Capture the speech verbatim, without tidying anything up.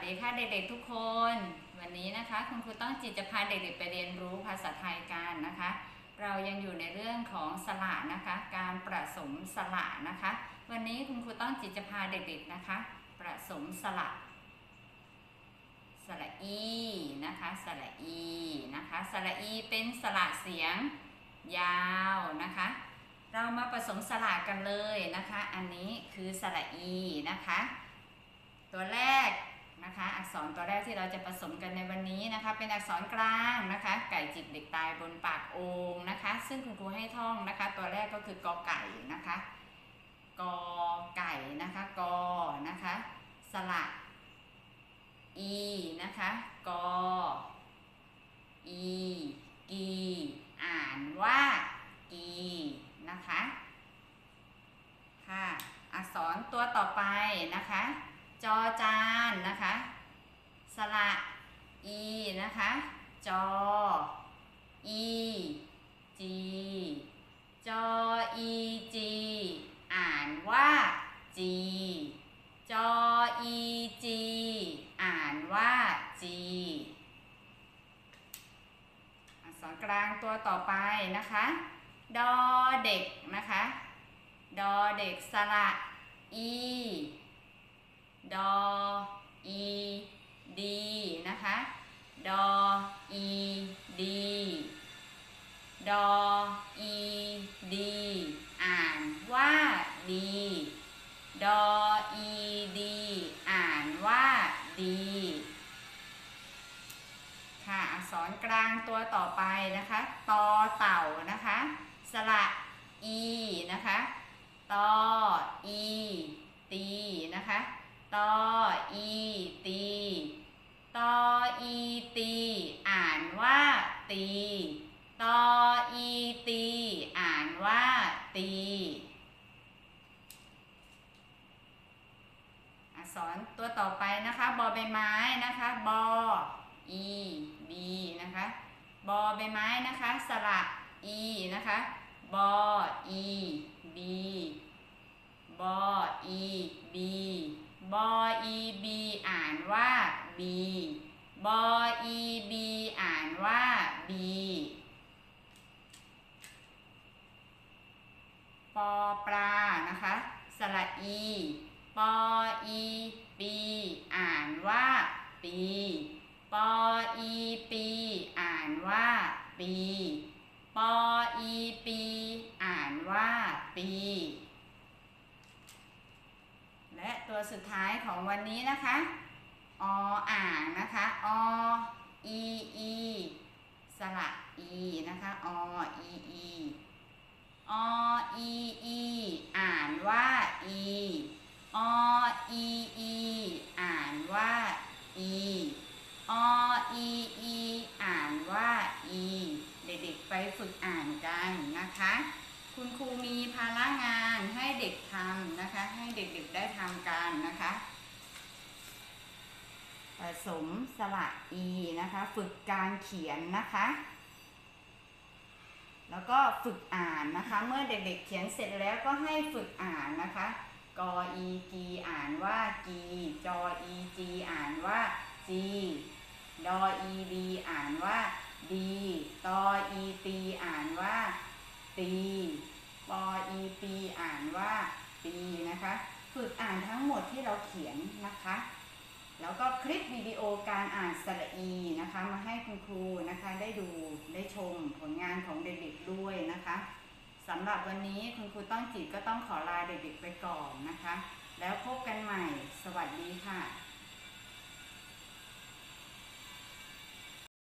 ดีค่ะเด็กๆทุกคน วันนี้นะคะคุณครูต้องจิตจะพาเด็กๆไปเรียนรู้ภาษาไทยกันนะคะ เรายังอยู่ในเรื่องของสระนะคะ การประสมสระนะคะ วันนี้คุณครูต้องจิตจะพาเด็กๆนะคะประสมสระสระอีนะคะสระอีนะคะสระอีเป็นสระเสียงยาวนะคะ เรามาผสมสระกันเลยนะคะอันนี้คือสระอีนะคะตัวแรกนะคะอักษรตัวแรกที่เราจะผสมกันในวันนี้นะคะเป็นอักษรกลางนะคะไก่จิกเด็กตายบนปากโอ่งนะคะซึ่งคุณครูให้ท่องนะคะตัวแรกก็คือกอไก่นะคะกอไก่นะคะกอนะคะสระอีนะคะกออีกีอ่านว่ากีนะคะค่ะอักษรตัวต่อไปนะคะจอจานนะคะสระอีนะคะจออีจีจออีจีอ่านว่าจีจออีจีอ่านว่าจีอักษรกลางตัวต่อไปนะคะดอเด็กนะคะดอเด็กสระอีดออีดีนะคะดออีดีดออีดีอ่านว่าดีดออีดีอ่านว่าดีค่ะอักษรกลางตัวต่อไปนะคะตอเต่านะคะสระอีนะคะตออีตีนะคะตออีตีตออีตีอ่านว่าตีตออีตีอ่านว่าตีอักษรตัวต่อไปนะคะบอใบไม้นะคะบออีบีนะคะบอใบไม้นะคะสระอีนะคะบออีบีบออีบีบออีบีอ่านว่าบีบออีบีอ่านว่าบีปอปลานะคะสระอีปออีปีอ่านว่าปีปออีปีอ่านว่าปีปออีปีอ่านว่าปีและตัวสุดท้ายของวันนี้นะคะออ่างนะคะออีอีสระอีนะคะออีอีออีอีอ่านว่าอีออีอีอ่านว่าอีออีอีอ่านว่าอีเด็กๆไปฝึกอ่านกันนะคะคุณครูมีภาระงานให้เด็กทำนะคะให้เด็กๆได้ทำกันนะคะผสมสระอีนะคะฝึกการเขียนนะคะแล้วก็ฝึกอ่านนะคะเมื่อเด็กๆเขียนเสร็จแล้วก็ให้ฝึกอ่านนะคะกออีกีอ่านว่ากีจออีจีอ่านว่าจีดออีดีอ่านว่าดีตออีตีอ่านว่าตีปออีปีอ่านว่าปีนะคะฝึกอ่านทั้งหมดที่เราเขียนนะคะแล้วก็คลิปวิดีโอการอ่านสระอีนะคะมาให้คุณครูนะคะได้ดูได้ชมผลงานของเด็กๆด้วยนะคะสำหรับวันนี้คุณครูต้องจิตก็ต้องขอลาเด็กๆไปก่อนนะคะแล้วพบกันใหม่สวัสดีค่ะ